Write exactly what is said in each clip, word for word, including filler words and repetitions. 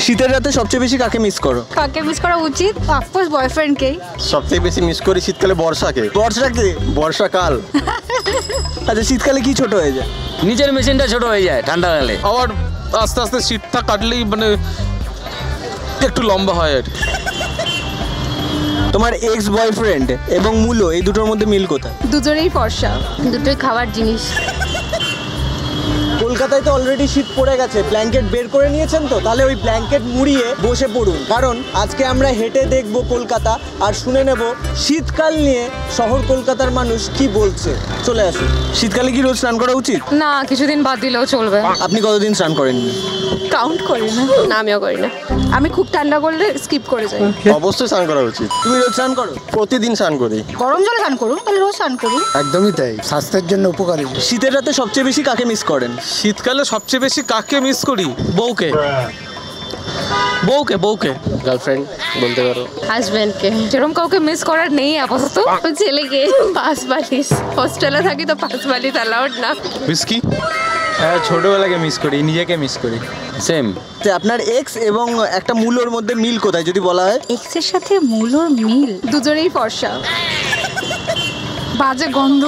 শীতের রাতে সবচেয়ে বেশি কাকে মিস করো? কাকে মিস করা উচিত? অফকোর্স বয়ফ্রেন্ডকেই। সবচেয়ে বেশি মিস করি শীতকালে বর্ষাকে। বর্ষাকে? বর্ষাকাল। আচ্ছা, শীতকালে কি ছোট হয়ে যায়? নিজের মেশিনটা ছোট হয়ে যায় ঠান্ডা কালে। আবার আস্তে আস্তে শীতটা কাটলেই মানে একটু লম্বা হয় আর। তোমার এক্স বয়ফ্রেন্ড এবং মূলো এই দুটোর মধ্যে মিল কোথায়? দুজনেই ফর্সা, দুটোই খাবার জিনিস। কলকাতায় তো অলরেডি শীত পড়ে গেছে, ব্ল্যাঙ্কেট বের করে নিয়েছেন তো? তাহলে ওই ব্ল্যাঙ্কেট মুড়িয়ে বসে পড়ুন, কারণ আজকে আমরা হেঁটে দেখব কলকাতা আর শুনে নেব শীতকাল নিয়ে শহর কলকাতার মানুষ কি বলছে। চলে আসুন। শীতকালে কি রোজ স্নান করা উচিত? না, কিছুদিন বাদ দিলেও চলবে। আপনি কতদিন স্নান করেননি? কাউন্ট করি না। না, আমিও করি না। আমি খুব ঠান্ডা করলে স্কিপ করে যাই। অবশ্যই স্নান করা উচিত। তুমি রোজ স্নান করো? প্রতিদিন স্নান করি। গরম জলে স্নান করুন, তাহলে রোজ স্নান করুন। একদমই তাই, স্বাস্থ্যের জন্য উপকারী। শীতের রাতে সবচেয়ে বেশি কাকে মিস করেন? শীতকালে সবচেয়ে বেশি কাকে মিস করি? বউকে বউকে বউকে গার্লফ্রেন্ড বলতে পারো। হাজবেন্ডকে। যেরকম কাউকে মিস করার নেই আপাতত। ছেলেকে। পাঁচ বালিশ। হোস্টেলে থাকি তো পাঁচ বালিশ অ্যালাউড না। বিস্কি। হ্যাঁ, ছোটবেলাকে মিস করি, নিজেকে মিস করি। সেম। আপনার এক্স এবং একটা মূলোর মধ্যে মিল কোথায় যদি বলা হয়? এক্সের সাথে মূলোর মিল? দুজনেই ফর্সা, বাজে গন্ধ।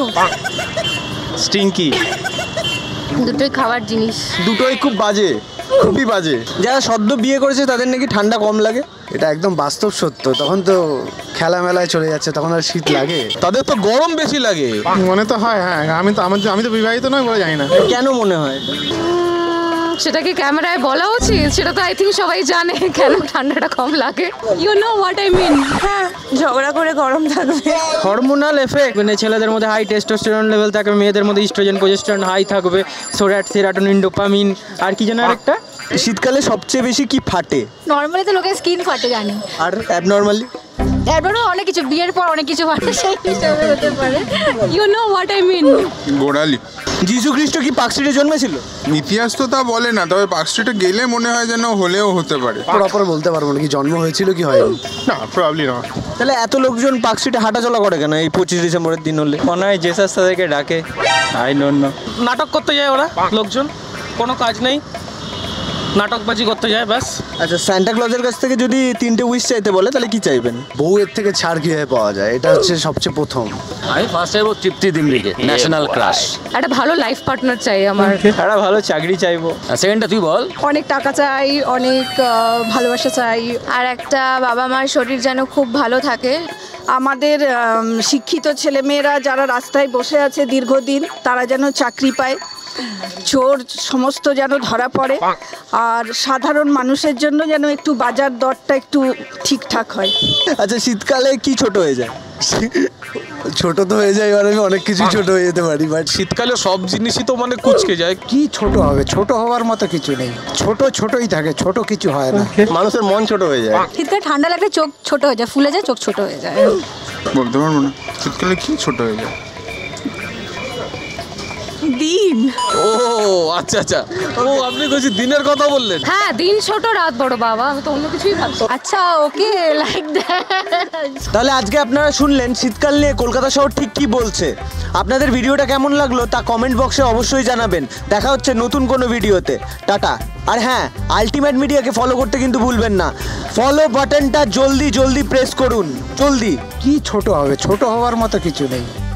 স্টিংকি। দুটোই খাবার জিনিস। দুটোই খুব বাজে, খুবই বাজে। যারা সদ্য বিয়ে করেছে তাদের নাকি ঠান্ডা কম লাগে। এটা একদম বাস্তব সত্য। তখন তো খেলা মেলায় চলে যাচ্ছে, তখন আর শীত লাগে? তাদের তো গরম বেশি লাগে মনে তো হয়। হ্যাঁ, আমি তো আমার আমি তো বিবাহিত নয় বলে জানি না। কেন মনে হয়? সেটা কি ক্যামেরায় বলা উচিত? সেটা তো আই থিঙ্ক সবাই জানে কেন ঠান্ডাটা কম লাগে। You know what I mean. হ্যাঁ, ঝগড়া করে গরম থাকবে। হরমোনাল এফেক্ট, মানে ছেলেদের মধ্যে হাই টেস্টোস্টেরন লেভেল থাকবে, মেয়েদের মধ্যে ইস্ট্রোজেন প্রোজেস্টেরন হাই থাকবে, সোডাট সেরাটোনিন ডোপামিন আর কি যেন আরেকটা। শীতকালে সবচেয়ে বেশি কি ফাটে? নর্মালি তো লোকের স্কিন ফাটে জানি, আর অ্যাবনর্মালি? এবারও অনেক কিছু, বিয়ের পর অনেক কিছু ফাটে, সেই হিসাবে হতে পারে। You know what I mean. গোড়ালি। যিশু খ্রিস্ট কি পার্কস্ট্রিটে জন্মেছিল? ইতিহাস তো তা বলে না, তবে পার্কস্ট্রিটে গেলে মনে হয় যেন হলেও হতে পারে। প্রপার বলতে পারবো না কি জন্ম হয়েছিল কি হয়নি। না, প্রবলি না। তাহলে এত লোকজন পার্কস্ট্রিটে হাঁটাচলা করে কেন এই পঁচিশ ডিসেম্বরের দিন হলে? মনে হয় জেসাস তাদেরকে ডাকে। I don't know. নাটক করতে যায় ওরা লোকজন, কোনো কাজ নেই, নাটকবাজি করতে যায় ব্যাস। আচ্ছা, সান্টা ক্লজের কাছ থেকে যদি তিনটে উইশ চাইতে বলে তাহলে কি চাইবেন? বউয়ের থেকে ছাড় কিভাবে পাওয়া যায়, এটা হচ্ছে সবচেয়ে প্রথম। আমি ফার্স্ট চাইবো তৃপ্তি দিমরিকে, ন্যাশনাল ক্রাশ। একটা ভালো লাইফ পার্টনার চাই আমার। একটা ভালো চাকরি চাইবো। আর সেকেন্ডটা তুই বল। অনেক টাকা চাই, অনেক আহ, ভালোবাসা চাই, আর একটা বাবা মার শরীর যেন খুব ভালো থাকে। আমাদের আম, শিক্ষিত ছেলেমেয়েরা যারা রাস্তায় বসে আছে দীর্ঘদিন, তারা যেন চাকরি পায়, চোর সমস্ত যেন ধরা পড়ে, আর সাধারণ মানুষের জন্য যেন একটু বাজার দরটা একটু ঠিকঠাক হয়। আচ্ছা, শীতকালে কি ছোট হয়ে যায়? ছোট তো হয়ে যায়, এবার আমি অনেক কিছু ছোট হয়ে যেতে পারি, বাট শীতকালে সব জিনিসই তো মানে কুচকে যায়। কি ছোট হবে? ছোট হওয়ার মতো কিছু নেই, ছোট ছোটই থাকে, ছোট কিছু হয় না। মানুষের মন ছোট হয়ে যায়। শীতকালে ঠান্ডা লাগলে চোখ ছোট হয়ে যায়, ফুলে যায়, চোখ ছোট হয়ে যায়। বলতে পারবো না শীতকালে কি ছোট হয়ে যায়। দিন। ও আচ্ছা আচ্ছা, ও আপনি বলছি দিনের কথা বললেন। হ্যাঁ, দিন ছোট রাত বড় বাবা, আমি তো অন্য কিছুই ভাবছি। আচ্ছা, ওকে, লাইক দ্যাট। তাহলে আজকে আপনারা শুনলেন শীতকাল নিয়ে কলকাতা শহর ঠিক কি বলছে। আপনাদের ভিডিওটা কেমন লাগলো তা কমেন্ট বক্সে অবশ্যই জানাবেন। দেখা হচ্ছে নতুন কোনো ভিডিওতে। টাটা। আর হ্যাঁ, আলটিমেট মিডিয়াকে ফলো করতে কিন্তু ভুলবেন না। ফলো বাটনটা জলদি জলদি প্রেস করুন, জলদি। কি ছোট হবে? ছোট হওয়ার মতো কিছু নেই।